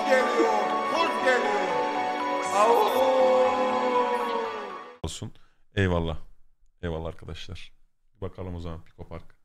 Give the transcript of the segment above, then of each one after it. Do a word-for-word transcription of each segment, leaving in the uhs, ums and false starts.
geliyor. Kurt geliyor. Au. Olsun. Eyvallah. Eyvallah arkadaşlar. Bakalım o zaman Pikopark.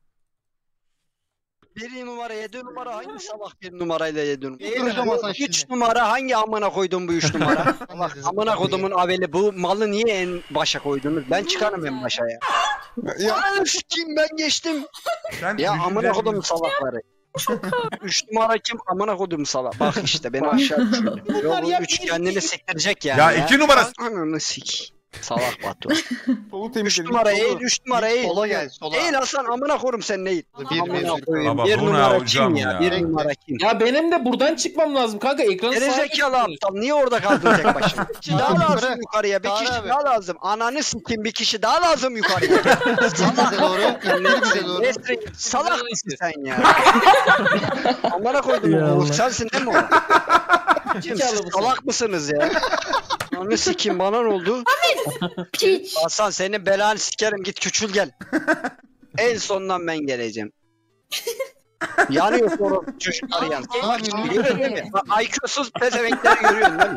Bir numara yedi numara hangi salak bir numarayla yedi numara? Duracağım Hasan Üç şimdi. numara hangi amına koydum bu üç numara? Allah amına koydumun aveli bu malı niye en başa koydunuz? Ben çıkarım en başa ya. Ya kim ben geçtim. Sen Ya düşüncen- amına kodumun salakları. Üç numara kim amına kodum salak. Bak işte beni aşağı düşürdü. Yok bu üç kendini sektirecek yani. Ya iki numara. Ananı sik. Salak Batu. Solu Üç temizle. numara eğil, üç numara eğil. Sola gel, sola. Eğil Hasan amına korum sen neyin? Bir Amına mevcut. koyayım. Baba Bir bu ne numara hocam kim ya? ya? Bir numara kim? Ya benim de buradan çıkmam lazım kanka, ekranı Geri sağa zekalı aptal. Niye orada kaldın tek başına? Bir kişi daha lazım Bırak. yukarıya. Bir Çağrı kişi abi. daha lazım. Ananı sikim bir kişi daha lazım yukarıya. Bize doğru. İndir bize doğru. Nesrin, salak mısın sen ya? Amına koydum bu. Sensin değil mi o? Kim, siz salak mısınız ya? Ananı sikim bana ne oldu? Piç. Hasan senin belanı sikerim git küçül gel. En sondan ben geleceğim. Yanıyor soru çocuklar yan. Bak şimdi görüyor değil mi? Bak I Q'suz pezevenkleri görüyorsun değil mi?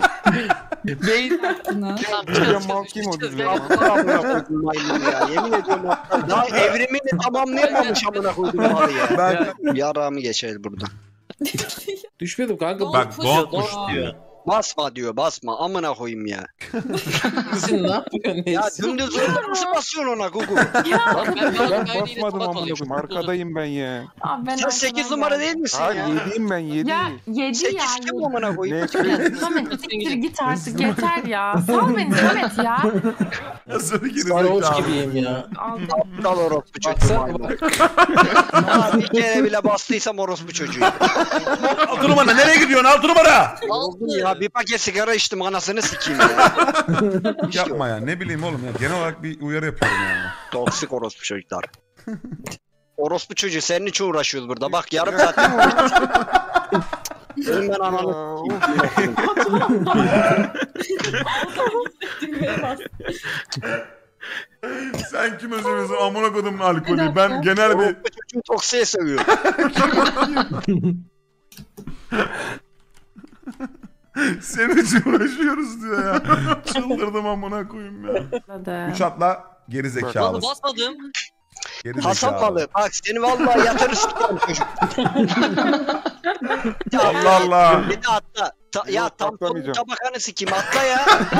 Hocam mal kim o düzgün? Aptal amına koydum maymun ya. Yemin ediyorum aptal. Daha evrimini tamamlayamamış amına koydum malı ya. Ben Yarağımı geçelim buradan. düşmedim kanka. Bak donmuş Aa. diyor. Basma diyor basma amına koyayım ya. Sen ne yapıyorsun? Ya Neyse. dümdüz orada nasıl basıyorsun ona Gugu? ben basmadım amına koyayım. Arkadayım ben ya. Abi ben Sen sekiz numara değil misin Hayır ya? yediyim ben yedi. Ya yedi ya. sekiz kim amına koyayım? Ne? Ya Samet siktir git artık yeter ya. Sal beni Samet ya. Nasıl bir Sarhoş gerizekalı? gibiyim ya. Aptal orospu çocuğu. Baksana maymun. bak. Aa, bir kere bile bastıysam orospu çocuğu. Altı numara nereye gidiyorsun altı numara? Oğlum ya bir paket sigara içtim anasını sikeyim ya. İşte Yapma ya ne bileyim oğlum ya. Genel olarak bir uyarı yapıyorum yani. toksik orospu çocuklar. Orospu çocuğu senin için uğraşıyoruz burada. Bak yarım saattir uğraşıyoruz. Benim ben ananı Sen kim özlemiyorsun amına kodumun alkolü? Ben genel bir... orospu çocuğu toksiğe seviyorum. Senin için uğraşıyoruz diyor ya. Çıldırdım amına koyayım ya. Üç atla geri zekalı. Basmadım. Geri Hasan balığı bak seni vallahi yatırır sikerim çocuk. Allah Allah. Bir de atla. Ta- ya Yok, tam atlamayacağım. tabakanı sikeyim atla ya.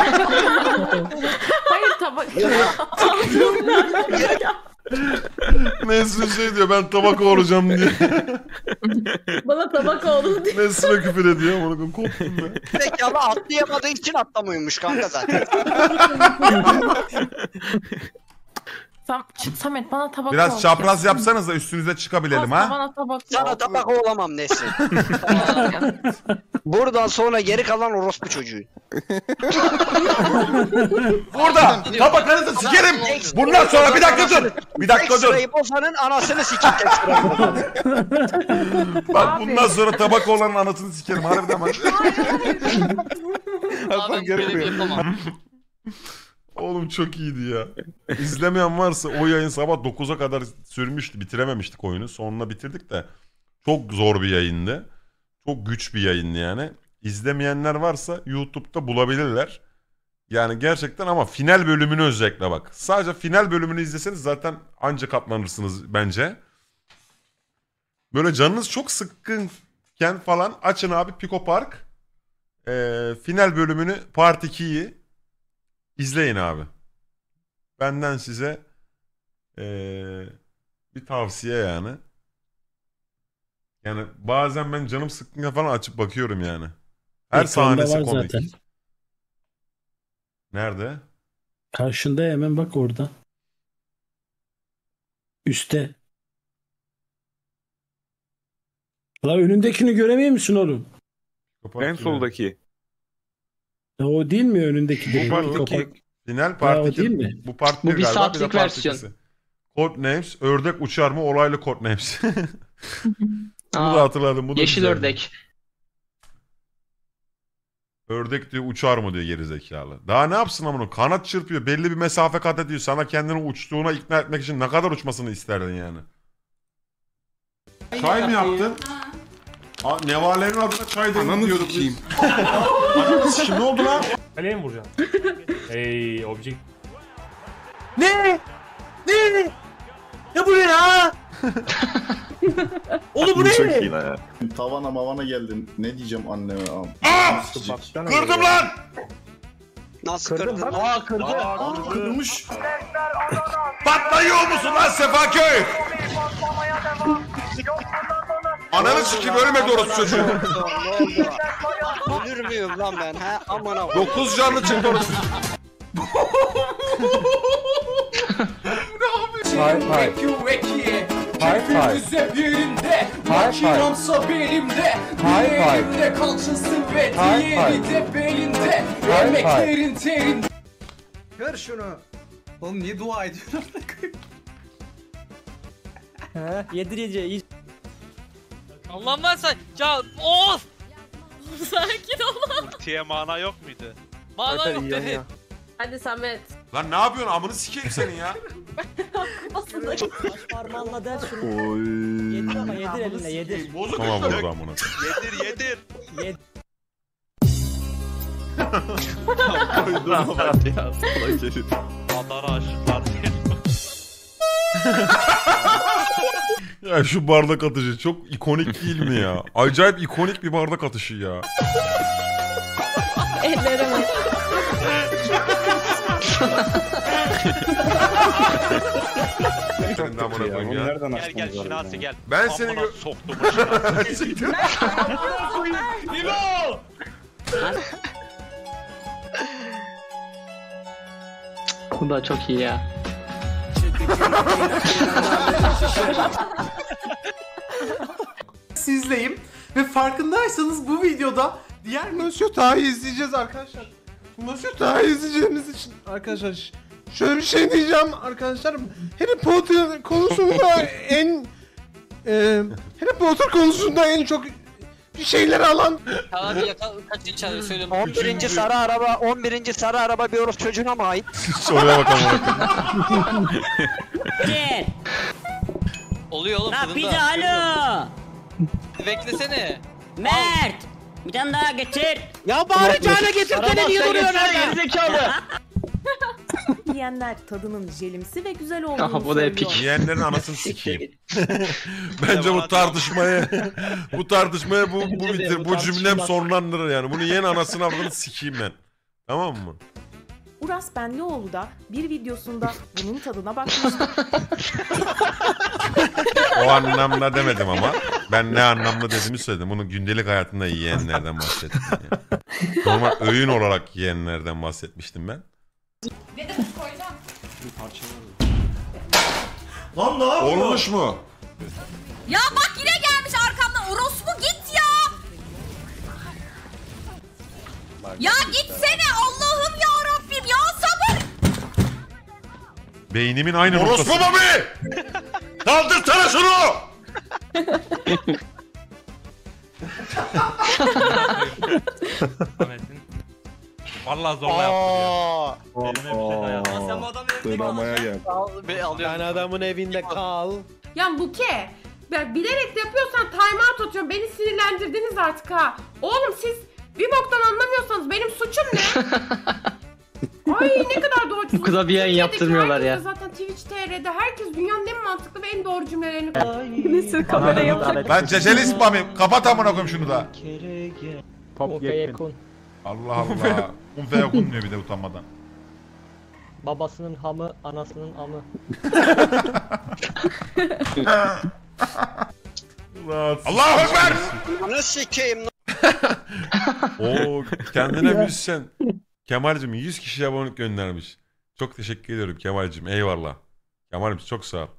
Hayır tabak. Nesrin şey diyor ben tabak olacağım diye. Bana tabak oldu diye. Nesrin'e küfür ediyor. Amına koyayım koptum ben. Zekalı atlayamadığı için atlamıyormuş kanka zaten. Sam Samet bana tabak Biraz ol. çapraz yapsanız da üstünüze çıkabilelim Asla ha. Bana tabak Sana ol. tabak olamam Nesrin. Buradan sonra geri kalan orospu çocuğu. Burada tabakanızı sikerim. Bundan sonra bir dakika dur. Bir dakika Tek dur. sırayı bozanın anasını sikeyim tek sırayı bozanın. Bak bundan sonra tabak olanın anasını sikerim. Harbiden bak. Hasan Abi böyle bir geri yapamam. Oğlum çok iyiydi ya. İzlemeyen varsa o yayın sabah dokuza kadar sürmüştü. Bitirememiştik oyunu. Sonuna bitirdik de. Çok zor bir yayındı. Çok güç bir yayındı yani. İzlemeyenler varsa YouTube'da bulabilirler. Yani gerçekten ama final bölümünü özellikle bak. Sadece final bölümünü izleseniz zaten anca katlanırsınız bence. Böyle canınız çok sıkkınken falan açın abi Pikopark. Ee, final bölümünü Part ikiyi İzleyin abi. Benden size ee, bir tavsiye yani. Yani bazen ben canım sıkkınca falan açıp bakıyorum yani. Her Ekranda sahnesi var komik. zaten. Nerede? Karşında hemen bak orada. Üste. La önündekini göremiyor musun oğlum? En soldaki. Ya o değil mi önündeki? Bu direkt? part Kapak- iki. Final Ha, Part o iki. değil mi? Bu Part Bu bir bir galiba. Bir de saatlik Part versiyon. ikisi. Codenames, ördek uçar mı? Olaylı Codenames. Bunu da Aa, hatırladım. Bu da yeşil güzeldi. ördek. Ördek diyor uçar mı diyor gerizekalı. Daha ne yapsın amına? Kanat çırpıyor. Belli bir mesafe kat ediyor. Sana kendini uçtuğuna ikna etmek için ne kadar uçmasını isterdin yani. Çay mı yaptın? Aa, Nevale'nin adına çay Ananı demliyorduk sikeyim. biz. Ananı sikeyim ne oldu lan? Kaleye mi vuracaksın? Hey objekt. Ne? Ne? Ya bu ne ya? Oğlum bu ne? Tavana mavana geldin. Ne diyeceğim anneme? Aa! Kırdım lan! Nasıl kırdın? Aa kırdı. Aa, kırılmış. Patlayıyor musun lan Sefaköy? Ananı sikeyim ölmedi orası çocuğu. Ne oldu? Ölür müyüm lan ben? He aman abi. Dokuz canlı çıktı orası. Hay hay. Hay hay. Makinamsa belimde. Hay hay. Elimde kalçası ve diğeri de belinde. Emeklerin terinde. Kır şunu. Oğlum niye dua ediyorsun? He yedir yiyeceği. Allah'ım ben sen. Ya of. Sakin ol. Ultiye mana yok muydu? Mana yok dedi. Hadi Samet. Lan ne yapıyorsun amını sikeyim senin ya. Baş parmağınla der şunu. Oy. Yedir ama yedir elinle yedir. Bozuk tamam burada amına. Yedir yedir. Yedir. Durma bak ya. Salak herif. Adara aşıklar Ya şu bardak atışı çok ikonik değil mi ya? Acayip ikonik bir bardak atışı ya. Ellere bak. Senin de amına koyayım ya. Gel gel Şinasi gel. Ben seni Amına gö- soktum. Bu da çok iyi ya. Sizleyim ve farkındaysanız bu videoda diğer Monsieur Taha'yı izleyeceğiz arkadaşlar. Monsieur Taha'yı izleyeceğimiz için arkadaşlar ş- şöyle bir şey diyeceğim arkadaşlar. Harry Potter konusunda en e, Harry Potter konusunda en çok bir şeyler alan Abi yakal kaç içeride söylüyorum. on birinci sarı araba, on birinci sarı araba bir orospu çocuğuna mı ait? Soruya bak amına. Oluyor oğlum fırında. Pizza alo. Beklesene. Mert. Bir tane daha getir. Ya bari cana getirsene niye duruyorsun orada? Zekalı. Yiyenler tadının jelimsi ve güzel olduğunu Aha, bu da söylüyor. epik. Yiyenlerin anasını sikeyim. Bence bu tartışmaya bu tartışmaya bu bu bitir bu cümlem sonlandırır yani. Bunu yiyen anasını avradını sikeyim ben. Tamam mı? Uras Benlioğlu da bir videosunda bunun tadına bakmıştı. O anlamda demedim ama. Ben ne anlamda dediğimi söyledim. Bunu gündelik hayatında yiyenlerden bahsettim. Yani. Normal öğün olarak yiyenlerden bahsetmiştim ben. Lan ne yapıyorsun? Olmuş mu? Ya bak yine gelmiş arkamdan. Orospu git ya. Ya gitsene Allah'ım ya Rabbim ya sabır. Beynimin aynı noktası. Orospu Bobby! Kaldırsana şunu! Vallahi zorla yaptım ya. Sen bu adamın evinde Sığınamaya gel. Yani adamın evinde kal. Ya Buke, ben bilerek de yapıyorsan time out atıyorum. Beni sinirlendirdiniz artık ha. Oğlum siz bir boktan anlamıyorsanız benim suçum ne? Ay ne kadar doğru. Bu kadar bir yayın Türkiye'deki yaptırmıyorlar ya. herkes de Zaten Twitch T R'de herkes dünyanın en mantıklı ve en doğru cümlelerini bir sürü kamera yapacak. Ben ceceli spamim. Kapat amına koyayım şunu da. Top yakın. Allah Allah. Un fe yakun diyor bir de utanmadan. Babasının hamı, anasının amı. Allahu Ekber! Anı sikeyim. Oo kendine müzisyen. Kemal'cim yüz kişi abonelik göndermiş. Çok teşekkür ediyorum Kemal'cim. Eyvallah. Kemal'im çok sağ ol.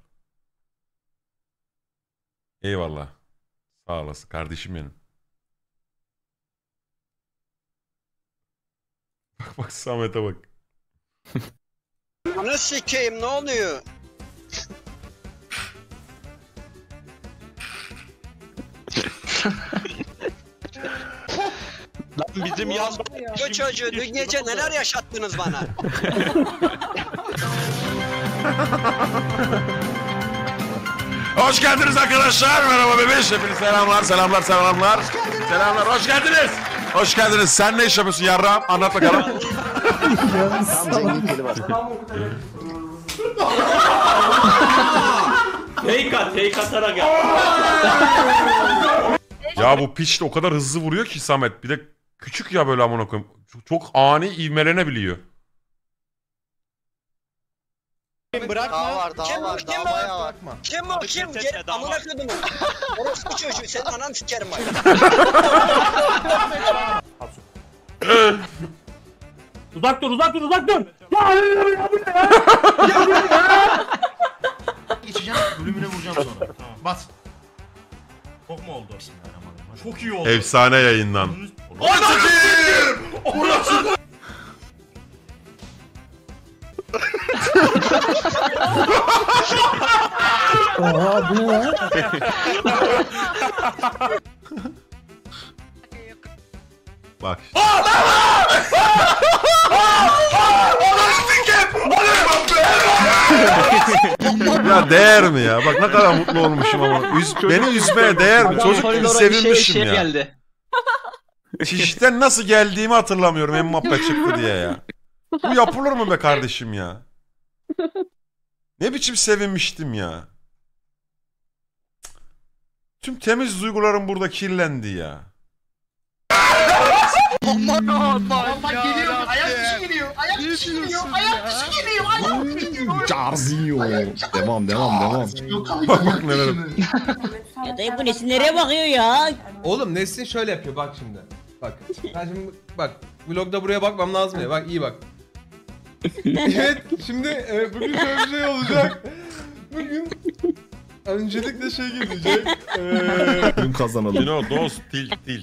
Eyvallah. Sağ olasın kardeşim benim. Bak bak Samet'e bak. Anı sikeyim ne oluyor? Lan bizim yaz bu çocuğu dün gece neler yaşattınız bana? Hoş geldiniz arkadaşlar. Merhaba bebeş. Hepiniz selamlar, selamlar, selamlar. Selamlar, hoş geldiniz. Hoş geldiniz. Sen ne iş yapıyorsun yarrağım? Anlat bakalım. Fake at, fake atarak gel. Ya bu piç de o kadar hızlı vuruyor ki Samet. Bir de küçük ya böyle amına koyayım. Çok, çok ani ivmelenebiliyor. Bırakma. Daha var, daha var, daha bayağı var. Kim bu? Kim? Gel amına koydum. Orospu çocuğu, senin anan sikerim bak. Uzak dur, uzak dur, uzak dur. Geçeceğim, bölümüne vuracağım sonra. Tamam. Bas. Çok mu oldu? Çok iyi oldu. Efsane yayından. Oha bu ne lan? Bak. Ya değer mi ya? Bak ne kadar mutlu olmuşum ama. Üz, beni üzmeye değer mi? Çocuk gibi sevinmişim ya. Geldi. Çişten nasıl geldiğimi hatırlamıyorum Mbappe çıktı diye ya. Bu yapılır mı be kardeşim ya? Ne biçim sevinmiştim ya. Tüm temiz duygularım burada kirlendi ya. Aman aman bak geliyor, ayak dışı geliyor, ayak dışı geliyor, ayak dışı geliyor, ayak dışı geliyor. Carzinho. Devam devam devam. Bak bak neler. Ya dayı bu Nesin nereye bakıyor ya? Oğlum Nesin şöyle yapıyor bak şimdi. Bak. Ben şimdi bak vlogda buraya bakmam lazım ya. Bak iyi bak. Evet şimdi e, bugün şöyle bir şey olacak. Bugün öncelikle şey gelecek. Eee Bugün kazanalım. Şino dost tilt tilt.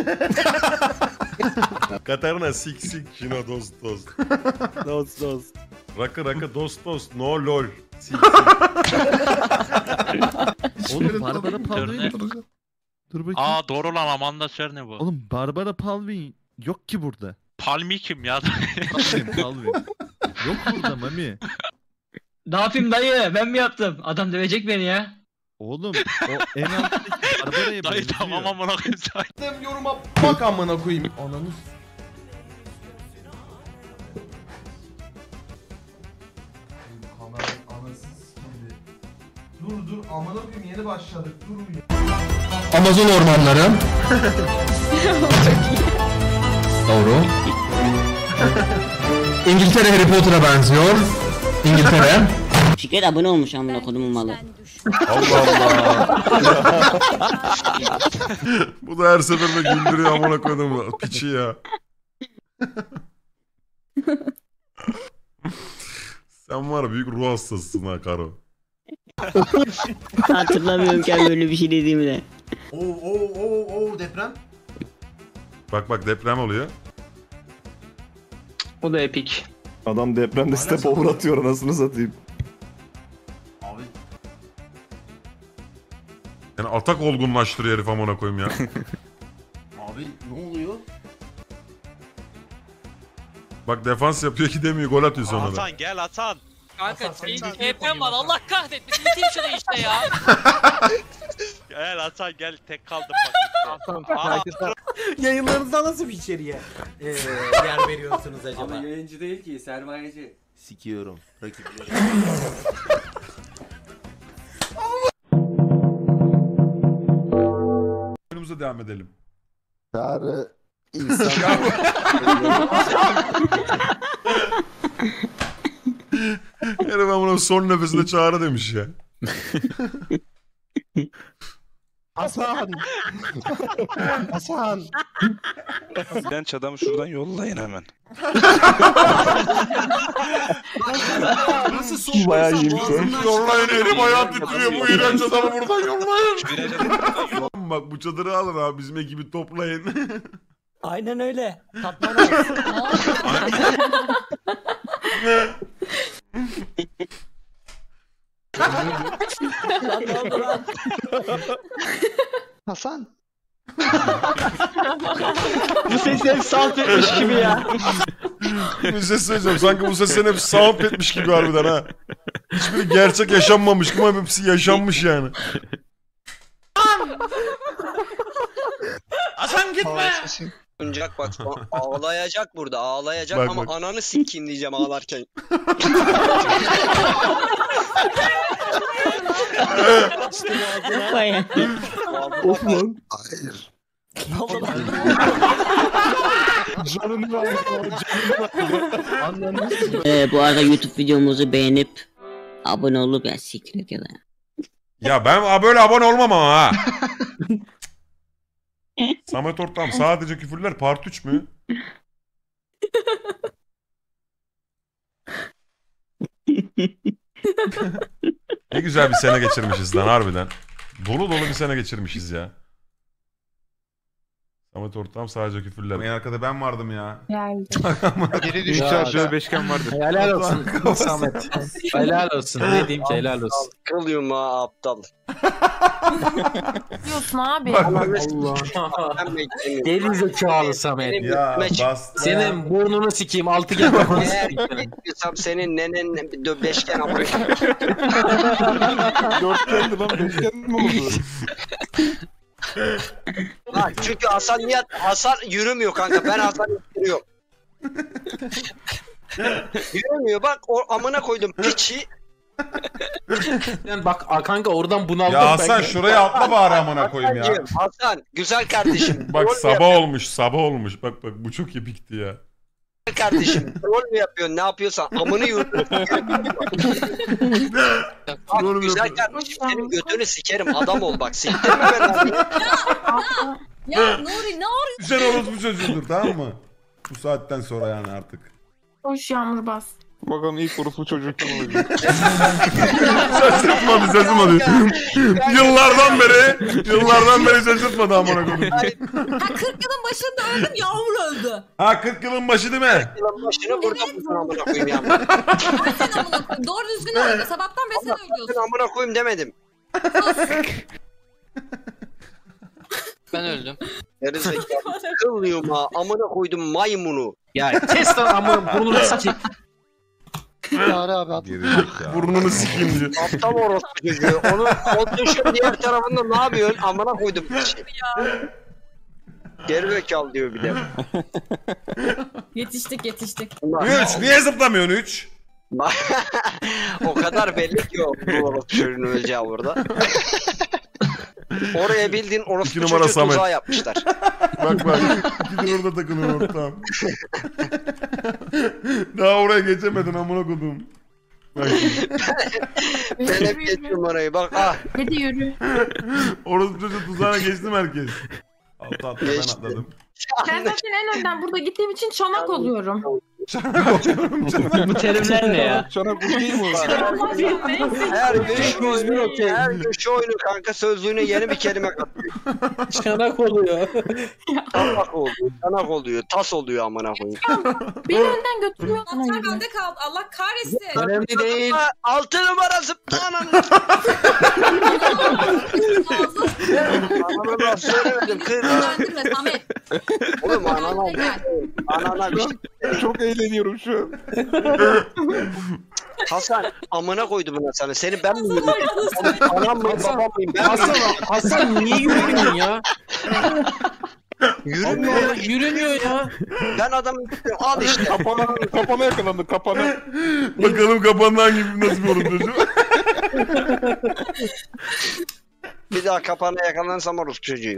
Katarina sik sik Şino dost dost. Dost dost. Rakı rakı dost dost no lol. Sik sik. Oğlum Barbara Palvin. Dur bakayım. Aa doğru lan Amanda Serne bu. Oğlum Barbara Palvin yok ki burada. Palmi kim ya? Palvin Palvin. Yok burada Mami. Ne yapayım dayı? Ben mi yaptım? Adam dövecek beni ya. Oğlum o en alttaki Barbara'ya Dayı tamam amına koyayım say. yoruma bak amına koyayım. Ananı Kameranın anasız gibi. Dur dur amına koyayım yeni başladık dur ya. Amazon ormanları. Doğru. İngiltere Harry Potter'a benziyor. İngiltere. Fikret abone olmuş amına kodumun malı. Allah Allah. Bu da her seferinde güldürüyor amına koydum piçi ya. Sen var ya büyük ruh hastasısın ha Karo. Hatırlamıyorum ki böyle bir şey dediğimi de. Oo oo oo oo deprem. Bak bak deprem oluyor. O da epik. Adam depremde step over atıyor anasını satayım. Abi Yani atak olgunlaştırıyor herif amına koyayım ya. abi ne oluyor? Bak defans yapıyor ki demiyor gol atıyor sonra da. Hasan gel Hasan. Kanka T P'm var Allah kahretmesin. Biteyim şunu işte ya. Gel Hasan gel tek kaldım bak. Aa, Yayınlarınızda nasıl bir içeriğe e, yer veriyorsunuz acaba? Ama yayıncı değil ki, sermayeci. Sikiyorum rakipleri. Oyunumuza devam edelim. Çağrı insan. Herif amına son nefesinde çağrı demiş ya. Hasan. Hasan. Genç adamı şuradan yollayın hemen. Nasıl soğuk? Bayağı iyiymiş. Yollayın herif hayat titriyor bu iğrenç adamı buradan yollayın. Bak bu çadırı alın abi bizim ekibi toplayın. Aynen öyle. Tatman Hasan. Bu ses hep salt etmiş gibi ya. Bir şey söyleyeceğim sanki bu ses seni hep sound etmiş gibi harbiden ha. Hiçbiri gerçek yaşanmamış ama hepsi yaşanmış yani. Hasan gitme. Tuncak bak ağlayacak burada ağlayacak Bak, ama bak. ananı sikeyim diyeceğim ağlarken. Of lan. Hayır. Canını ver. Canını ver. Ee, bu arada YouTube videomuzu beğenip abone olup ya siktir et ya da. Ya ben böyle abone olmam ama ha. Samet Ortam sadece küfürler part üç mü? Ne güzel bir sene geçirmişiz lan harbiden. Dolu dolu bir sene geçirmişiz ya. Samet Ortam sadece küfürler. En arkada ben vardım ya. Geldi. Geri düştü aşağı beşgen vardı. Helal olsun Samet. Helal olsun. Ne diyeyim ki helal olsun. Kılıyorum ha aptal. Diyorsun abi. Allah. Ben beklemiyorum. Geri zekalı Samet. Benim Ya meç- bastı. Senin burnunu sikeyim. Altı gel kafanı Eğer sikeyim. gitmiyorsam senin nenen dö- beşgen aptal. Dörtgendi lan beşgen mi oldu? Lan çünkü Hasan niye Hasan yürümüyor kanka ben Hasan'ı yürüyorum. Yürümüyor bak o amına koydum piçi. Yani bak kanka oradan bunaldım. Ya Hasan ben. şuraya atla bari amına koyayım ya. Hasancığım, Hasan güzel kardeşim. Bak rol mü sabah yapıyorsun olmuş sabah olmuş. Bak bak bu çok epikti ya. kardeşim? Rol mü yapıyorsun ne yapıyorsan amını yürütüyorsun. Bak güzel kardeşim senin götünü sikerim adam ol bak siktirme ben abi. Ya Nuri ne arıyorsun? Güzel orospu çocuğudur tamam mı? Bu saatten sonra yani artık. Hoş yağmur bas. Bakalım ilk orospu çocuk kim olacak? Şaşırtmadı şaşırtmadı. Yıllardan beri yıllardan beri şaşırtmadı amına koyayım. Ha kırk yılın başında öldüm yağmur öldü. Ha kırk yılın başı değil mi? Yılın başını burada mısın amına koyayım ya. Ben seni amına koyayım. Doğru düzgün öldü. Sabahtan beri sen Ben ölüyorsun. amına koyayım demedim. Ben öldüm. Gerizekalı. Kıllıyorum ha amına koydum maymunu. Ya kes lan ama burnunu sikeyim. Burnunu sikeyim diyor. Aptal orospu çocuğu. Onu o düşün diğer tarafında ne yapıyorsun? Amına koydum bir şey. Gerizekalı diyor bir de. Yetiştik yetiştik. Üç. Niye zıplamıyorsun üç? O kadar belli ki o bu orospu çocuğunun öleceği orada. Oraya bildiğin orospu İki numara çocuğu Samet. tuzağı yapmışlar. Bak bak. İkisi orada takılıyor ortam. Daha oraya geçemedin amına koydum. Bak şimdi. Ben hep geçiyorum orayı bak ah. Hadi yürü. Orospu çocuğu tuzağına geçtim herkes. Altı attı ben Geçti. atladım. Ben zaten en önden burada gittiğim için çanak oluyorum. Bu terimler ne ya? Çanak bu değil mi o? Her gün şu oyunu, her gün şu oyunu kanka sözlüğüne yeni bir kelime katıyor. Çanak oluyor. Çanak oluyor, çanak oluyor, tas oluyor amına koyayım. Beni önden götürüyorsun. Anahtar bende kaldı. Allah kahretsin. Önemli değil. Altı numarası ananı. Ananı da söylemedim kız. Öldürme Samet. Oğlum anana, anana bir şey. Çok eğleniyorum şu an. Hasan amına koydum buna sana. Seni ben mi yürüyorum? Anam mıyım babam mıyım ben Hasan, miyim? Hasan niye yürümüyorsun ya? Yürümüyor. Allah Allah, yürümüyor ya. Ben adamı tutuyorum. Al işte. Kapana, kapana yakalandı kapana. Bakalım kapandan gibi nasıl bir orospu çocuğu. Bir daha kapağına yakalanırsam orospu çocuğuyum.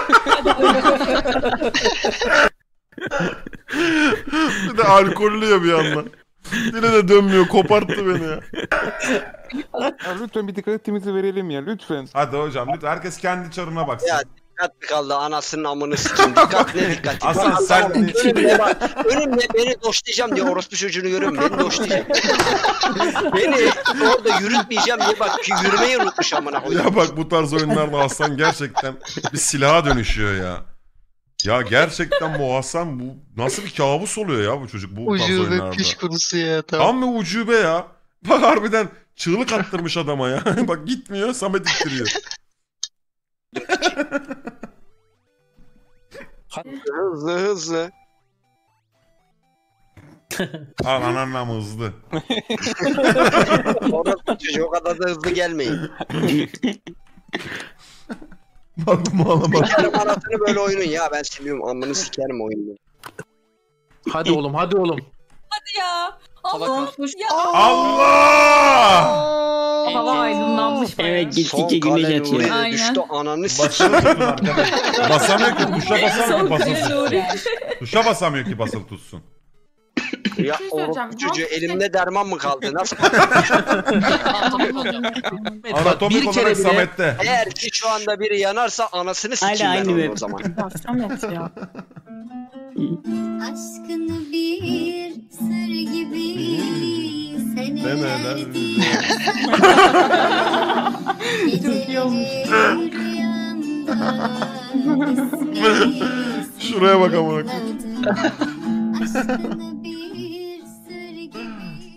Bir de alkollüyor bir yandan. Dile de dönmüyor. Koparttı beni ya. Ya lütfen bir dikkatimizi verelim ya lütfen. Hadi hocam lütfen herkes kendi çarına baksın. Ya dikkat mi kaldı anasının amını sikeyim. Dikkat ne dikkati. Hasan, Bak, sen- tamam, önümde bak. Önümde beni doşlayacağım diye orospu çocuğunu görüyorum. Beni doşlayacağım. Beni orada yürütmeyeceğim diye bak yürümeyi unutmuş amına koyayım. Ya bak bu tarz oyunlarda Hasan gerçekten bir silaha dönüşüyor ya. Ya gerçekten bu Hasan bu nasıl bir kabus oluyor ya bu çocuk bu tarz oyunlarda. Ucube piş kurusu ya tamam. Tam bir ucube ya. Bak harbiden çığlık attırmış adama ya. Bak gitmiyor Samet ittiriyor. Hızlı hızlı. Al ananla mı hızlı? Orası çocuğu o kadar da hızlı gelmeyin. Bak ağlama. Sikerim anasını böyle oyunun ya ben siliyorum amını sikerim oyunu. Hadi oğlum hadi oğlum. Hadi ya. Allah. Ya. Allah! Hava aydınlanmış. Evet Son gittikçe güneş kale açıyor. Nuri'ye Aynen. düştü ananı Basılı sikeyim. tutun arkadaşlar. Basamıyor ki tuşa basamıyor ki basılı tutsun. Nuri. Tuşa basamıyor ki basılı tutsun. Ya Bir şey söyleyeceğim. orospu çocuğu elimde derman mı kaldı? Nasıl? Anatomik bir kere olarak bile- Samet'te. Eğer ki şu anda biri yanarsa anasını Hala sikeyim ben aynı onu web. o zaman. Ya Samet ya. Aşkını bir sır gibi senelerdir geceleri rüyamda ismini Şuraya bak amına koyayım. aşkını bir sır gibi.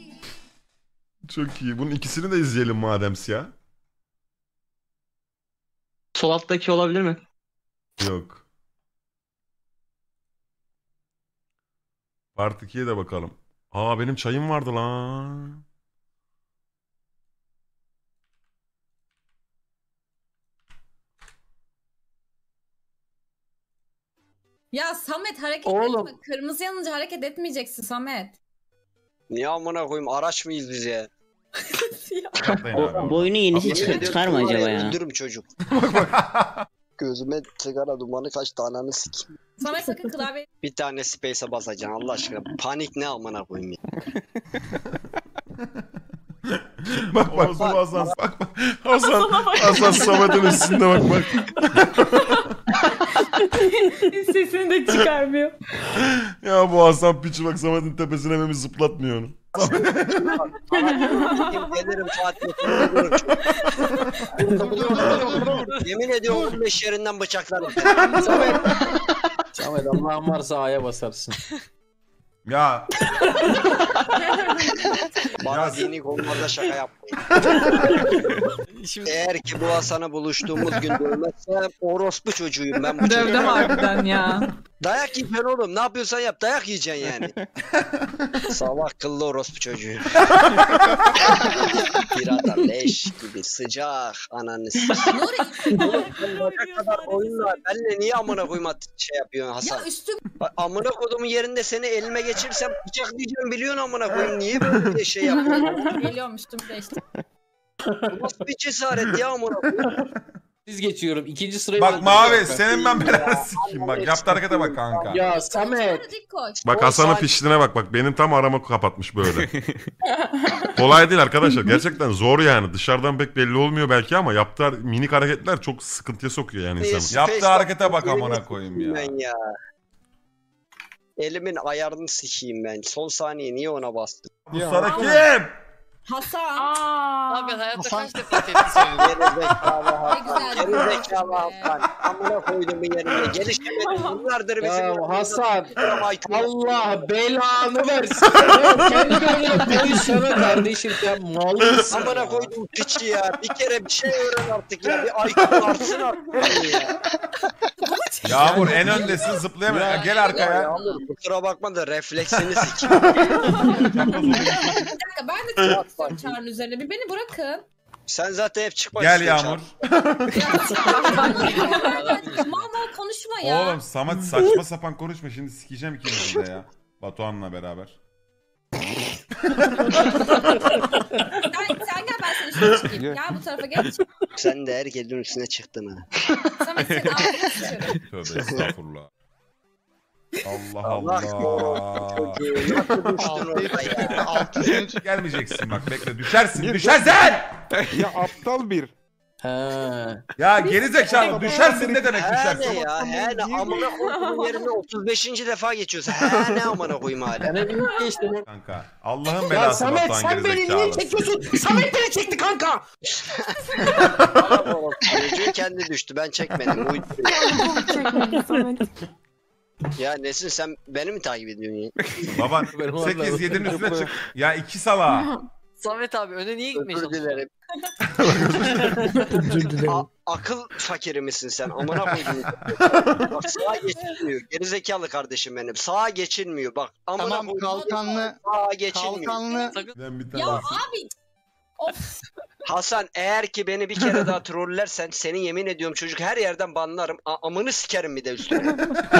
Çok iyi. Bunun ikisini de izleyelim mademsi ya. Sol alttaki olabilir mi? Yok. Part ikiye de bakalım. Aa benim çayım vardı lan. Ya Samet hareket Oğlum. etme. Kırmızı yanınca hareket etmeyeceksin Samet. Niye amına koyayım araç mıyız biz ya? O, bu oyunun yenisi çıkar, çıkar mı acaba ya? Öldürüm çocuk. Gözüme sigara dumanı kaçtı ananı sikeyim. Samet sakın klavye. Bir tane space'e basacaksın Allah aşkına. Panik ne amına koyayım ya. Bak bak bu Hasan. Bak bak. Hasan. Hasan Samet'in üstünde bak bak. Sesini de çıkarmıyor. Ya bu Hasan piçi bak Samet'in tepesine hemen zıplatmıyor onu. Gelirim Fatih'e. Yemin ediyorum on beş yerinden bıçaklarım. Samet. Samet Allah'ın varsa A'ya basarsın. Ya. Bana dini konularda şaka yapmayın. Eğer ki bu Hasan'la buluştuğumuz gün dövmezse orospu çocuğuyum ben bu çocuğum. Dövdüm harbiden ya. Dayak yiyeceksin oğlum. Ne yapıyorsan yap. Dayak yiyeceksin yani. Salak kıllı orospu çocuğu. Pirata leş gibi sıcak ananı s***. Ne kadar oyunla benle niye amına koyma şey yapıyorsun Hasan? Ya üstüm. Bak, amına kodumun yerinde seni elime geçirsem bıçaklayacağım biliyorsun amına koyayım. Niye böyle bir şey yapıyorsun? Geliyorum üstüm değişti. Bu nasıl bir cesaret ya amına koyayım? Siz geçiyorum. İkinci sırayı Bak ben Mavi tutacağım. senin ben belanı sikeyim bak. Yaptı harekete bak kanka. Ya Samet. Dik koy. Bak Hasan'ın piştiğine bak bak. Benim tam aramı kapatmış böyle. Kolay değil arkadaşlar. Gerçekten zor yani. Dışarıdan pek belli olmuyor belki ama yaptığı minik hareketler çok sıkıntıya sokuyor yani insanı. Space Yaptığı harekete bak Elimi amına koyayım ya. Ben ya. Elimin ayarını sikeyim ben. Son saniye niye ona bastım? Bu sana kim? Hasan. Aa. Hayatta kaç defa tehdit söyledin? Geri zekalı Hasan. güzel. Geri zekalı Hasan. Amına koydum bir yerine. Gelişemedim. Bunlardır bizim. Ya Hasan. Allah Allah belanı versin. Kendi önüne koy sana kardeşim sen mal mısın? Amına koydum piçi ya. Bir kere bir şey öğren artık ya. Bir I Q artsın artık ya. Yağmur en öndesin zıplayamıyor. Gel arkaya. Yağmur kusura bakma da refleksini sikeyim. Bir dakika ben de çıkmak istiyorum Çağrı'nın üzerine. Bir beni bırakın. Sen zaten hep çıkmak Gel istiyorsun. Yağmur. Mal mal konuşma ya. Oğlum Samet saçma sapan konuşma şimdi sikeceğim ikimizi de ya. Batuhan'la beraber. Sen, sen gel ben seni şöyle çıkayım. Gel bu tarafa geç. Sen de herkesin üstüne çıktın ha. Samet senin ağzını sıçıyorum. Tövbe estağfurullah. Allah Allah Allah. çocuğu nasıl düştün orada ya? Gelmeyeceksin bak bekle düşersin düşersin. Ya aptal bir. Ha. Ya gerizekalı düşersin ne demek He düşersin? ne ya? He ne? Amına koyduğum yerine otuz beşinci defa geçiyorsun. He ne amına koyayım hala? Ben hep ilk geçtim. Kanka Allah'ın Ya belası Samet Batuhan sen beni niye gerizekalı. çekiyorsun? Samet beni çekti kanka. Çocuğu kendi düştü. Ben çekmedim. Uyduruyor. Çekmedi Samet. Ya Nesin sen beni mi takip ediyorsun ya? Baban sekiz yedinin üstüne çık. Ya iki sala. Samet abi öne niye gitmeye Özür çalışıyorsun? dilerim. Özür dilerim. A- akıl fakiri misin sen? Amına koydum. Bak sağa geçilmiyor. Gerizekalı kardeşim benim. Sağa geçilmiyor bak. Amına Tamam, koydum. kalkanlı- Sağa geçilmiyor. Kalkanlı. Ben bir Ya tane abi. Of. Hasan eğer ki beni bir kere daha trollersen seni yemin ediyorum çocuk her yerden banlarım. A- amını sikerim bir de üstüne.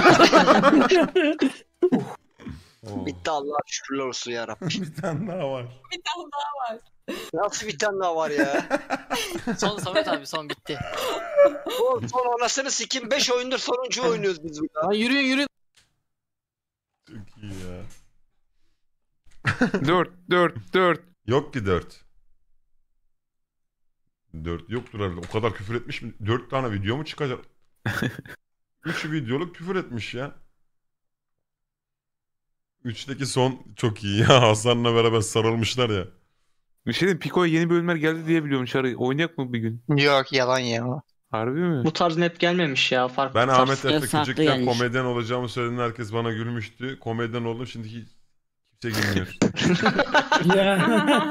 Bitti Allah'a şükürler olsun yarabbim. bir tane daha var. Bir tane daha var. Nasıl bir tane daha var ya? Son Samet abi son bitti. O son anasını sikim beş oyundur sonuncu oynuyoruz biz burada. Lan yürüyün yürüyün. Çok iyi ya. dört, dört, dört. Yok ki dört. dört yoktur herhalde. O kadar küfür etmiş mi? dört tane video mu çıkacak? üç videoluk küfür etmiş ya. üçteki son çok iyi ya. Hasan'la beraber sarılmışlar ya. Bir şey diyeyim, Pico'ya yeni bölümler geldi diye biliyorum Çağrı. Oynayak mı bir gün? Yok yalan ya. Harbi mi? Bu tarz map gelmemiş ya. Farklı Ben tarz. Ahmet Efe Yasaklı küçükken gelmiş. komedyen olacağımı söylediğinde herkes bana gülmüştü. Komedyen oldum şimdi hiç kimse gülmüyor. Ya.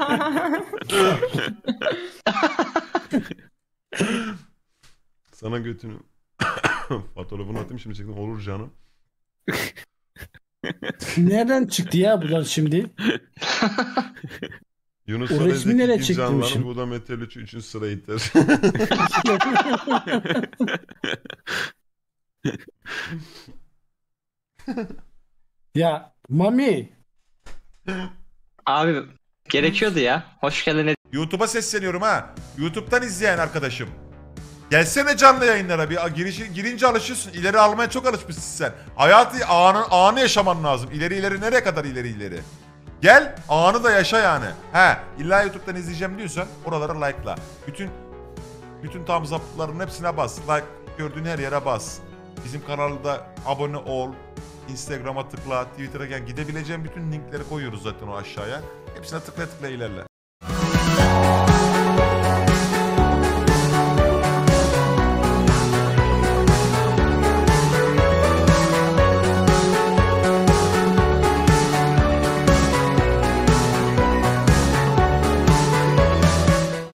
Sana götünü fotoğrafını atayım şimdi çektim. Olur canım. Nereden çıktı ya bunlar şimdi? Yunus O Sarı resmi Zeki nereye ikinci çektirmişim? anlarım. Bu da Metal üç üçüncü sıraya iter. Ya Mami. Abi gerekiyordu ya. Hoş geldin. YouTube'a sesleniyorum ha. YouTube'dan izleyen arkadaşım. Gelsene canlı yayınlara bir girişi, girince alışıyorsun. İleri almaya çok alışmışsın sen. Hayatı anı, anı yaşaman lazım. İleri ileri nereye kadar ileri ileri. Gel anı da yaşa yani. He illa YouTube'dan izleyeceğim diyorsan oralara like'la. Bütün bütün thumbs up'ların hepsine bas. Like gördüğün her yere bas. Bizim kanalda abone ol. Instagram'a tıkla, Twitter'a gel. Gidebileceğin bütün linkleri koyuyoruz zaten o aşağıya. Hepsine tıkla tıkla ilerle.